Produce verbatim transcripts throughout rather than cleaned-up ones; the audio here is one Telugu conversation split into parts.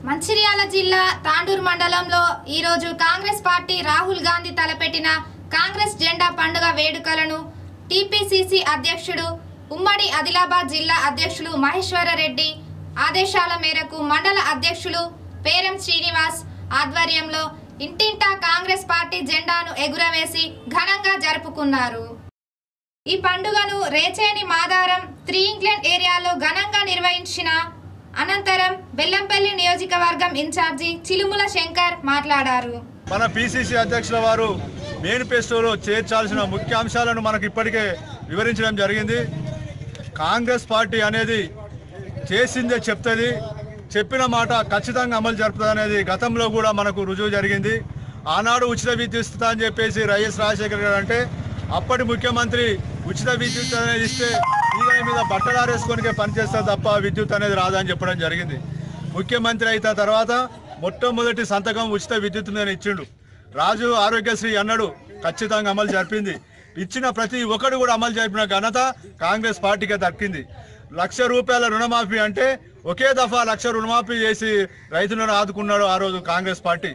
మంచిర్యాల జిల్లా తాండూరు మండలంలో ఈ రోజు కాంగ్రెస్ పార్టీ రాహుల్ గాంధీ తలపెట్టిన కాంగ్రెస్ జెండా పండుగ వేడుకలను టీపీసీసీ అధ్యక్షుడు ఉమ్మడి ఆదిలాబాద్ జిల్లా అధ్యక్షులు మహేశ్వర రెడ్డి ఆదేశాల మేరకు మండల అధ్యక్షులు పేరం శ్రీనివాస్ ఆధ్వర్యంలో ఇంటింటా కాంగ్రెస్ పార్టీ జెండాను ఎగురవేసి ఘనంగా జరుపుకున్నారు। ఈ పండుగను రేచేని మాదారం త్రీ ఇంగ్లాండ్ ఏరియాలో ఘనంగా నిర్వహించిన అనంతరం బెల్లంపల్లి నియోజకవర్గం ఇన్ఛార్జి చిలుముల శంకర్ మాట్లాడారు। మన పీసీసీ అధ్యక్షుల వారు మేనిఫెస్టోలో చేర్చాల్సిన ముఖ్య అంశాలను మనకు ఇప్పటికే వివరించడం జరిగింది। కాంగ్రెస్ పార్టీ అనేది చేసిందే చెప్తుంది, చెప్పిన మాట ఖచ్చితంగా అమలు జరుపుతుంది అనేది గతంలో కూడా మనకు రుజువు జరిగింది। ఆనాడు ఉచిత విద్యుత్ అని చెప్పేసి వైఎస్ రాజశేఖర్ గారు అంటే అప్పటి ముఖ్యమంత్రి ఉచిత విద్యుత్ అనేది ఇస్తే ఈగల మీద బట్టలారేసుకొనికే పనిచేస్తారు తప్ప విద్యుత్ అనేది రాదని చెప్పడం జరిగింది। ముఖ్యమంత్రి అయిన తర్వాత మొట్టమొదటి సంతకం ఉచిత విద్యుత్ మీద ఇచ్చిండు। రాజు ఆరోగ్యశ్రీ అన్నాడు, ఖచ్చితంగా అమలు జరిపింది। ఇచ్చిన ప్రతి ఒక్కడు కూడా అమలు జరిపిన ఘనత కాంగ్రెస్ పార్టీకే దక్కింది। లక్ష రూపాయల రుణమాఫీ అంటే ఒకే దఫా లక్ష రుణమాఫీ చేసి రైతులను ఆదుకున్నాడు ఆ రోజు కాంగ్రెస్ పార్టీ।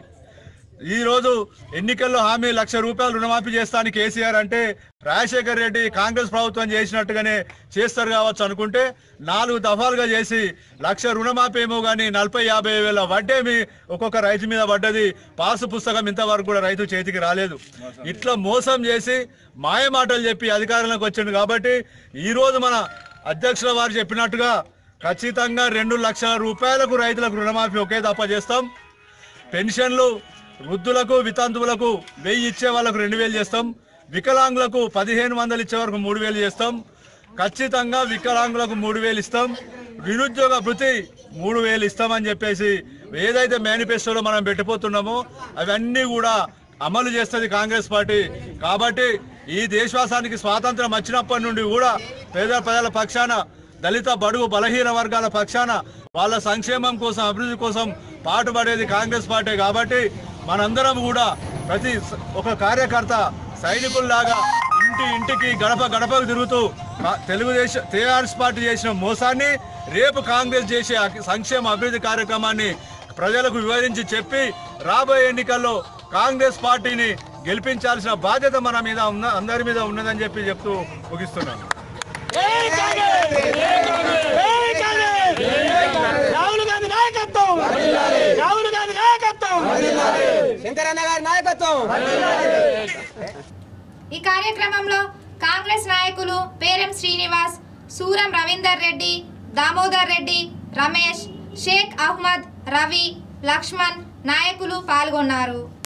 ఈ రోజు ఎన్నికల్లో హామీ లక్ష రూపాయలు రుణమాఫీ చేస్తానికి కేసీఆర్ అంటే రాజశేఖర్ రెడ్డి కాంగ్రెస్ ప్రభుత్వం చేసినట్టుగానే చేస్తారు కావచ్చు అనుకుంటే నాలుగు దఫాలుగా చేసి లక్ష రుణమాఫీ ఏమో కానీ నలభై యాభై వేల వడ్డేమి ఒక్కొక్క రైతు మీద పడ్డది। పాసు పుస్తకం ఇంతవరకు కూడా రైతు చేతికి రాలేదు। ఇట్లా మోసం చేసి మాయ మాటలు చెప్పి అధికారంలోకి వచ్చిండు కాబట్టి ఈరోజు మన అధ్యక్షుల వారు చెప్పినట్టుగా ఖచ్చితంగా రెండు లక్షల రూపాయలకు రైతులకు రుణమాఫీ ఒకే దఫా చేస్తాం। పెన్షన్లు వృద్ధులకు వితంతువులకు వెయ్యి ఇచ్చే వాళ్ళకు రెండు వేలు చేస్తాం। వికలాంగులకు పదిహేను వందలు ఇచ్చే వరకు మూడు వేలు చేస్తాం। ఖచ్చితంగా వికలాంగులకు మూడు వేలు ఇస్తాం। నిరుద్యోగ భృతి మూడు వేలు ఇస్తామని చెప్పేసి ఏదైతే మేనిఫెస్టోలో మనం పెట్టిపోతున్నామో అవన్నీ కూడా అమలు చేస్తుంది కాంగ్రెస్ పార్టీ। కాబట్టి ఈ దేశవాసానికి స్వాతంత్రం వచ్చినప్పటి నుండి కూడా పేద ప్రజల పక్షాన దళిత బడుగు బలహీన వర్గాల పక్షాన వాళ్ళ సంక్షేమం కోసం అభివృద్ధి కోసం పాటుపడేది కాంగ్రెస్ పార్టీ। కాబట్టి మనందరం కూడా ప్రతి ఒక కార్యకర్త సైనికుల్లాగా ఇంటి ఇంటికి గడప గడపకు తిరుగుతూ తెలుగుదేశం టీఆర్ఎస్ పార్టీ చేసిన మోసాన్ని రేపు కాంగ్రెస్ చేసే సంక్షేమ అభివృద్ధి కార్యక్రమాన్ని ప్రజలకు వివరించి చెప్పి రాబోయే ఎన్నికల్లో కాంగ్రెస్ పార్టీని గెలిపించాల్సిన బాధ్యత మన మీద ఉన్న అందరి మీద ఉన్నదని చెప్పి చెప్తూ ముగిస్తున్నాను। రాహుల్ గాంధీ నాయకత్వం, రాహుల్ గాంధీ నాయకత్వం, శంకరన్న గారి నాయకత్వం। ఈ కార్యక్రమంలో కాంగ్రెస్ నాయకులు పేరం శ్రీనివాస్, సూరం రవీందర్ రెడ్డి, దామోదర్ రెడ్డి, రమేష్, షేక్ అహ్మద్, రవి, లక్ష్మణ్ నాయకులు పాల్గొన్నారు।